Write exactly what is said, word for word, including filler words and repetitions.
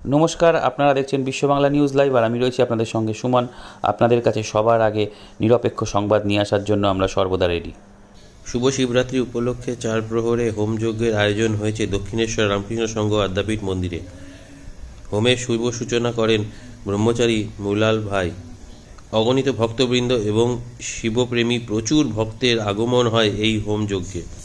নমস্কার, আপনারা দেখছেন বিশ্ব বাংলা নিউজ লাইভ আর আমি রয়েছি আপনাদের সঙ্গে সুমন। আপনাদের কাছে সবার আগে নিরপেক্ষ সংবাদ নিয়ে আসার জন্য আমরা সর্বদা রেডি। শুভ শিবরাত্রি উপলক্ষে চার প্রহরে হোমযজ্ঞের আয়োজন হয়েছে দক্ষিণেশ্বর রামকৃষ্ণ সংঘ আদ্যাপীঠ মন্দিরে। হোমের শুভ সূচনা করেন ব্রহ্মচারী মুলাল ভাই। অগণিত ভক্তবৃন্দ এবং শিবপ্রেমী প্রচুর ভক্তের আগমন হয় এই হোমযজ্ঞে।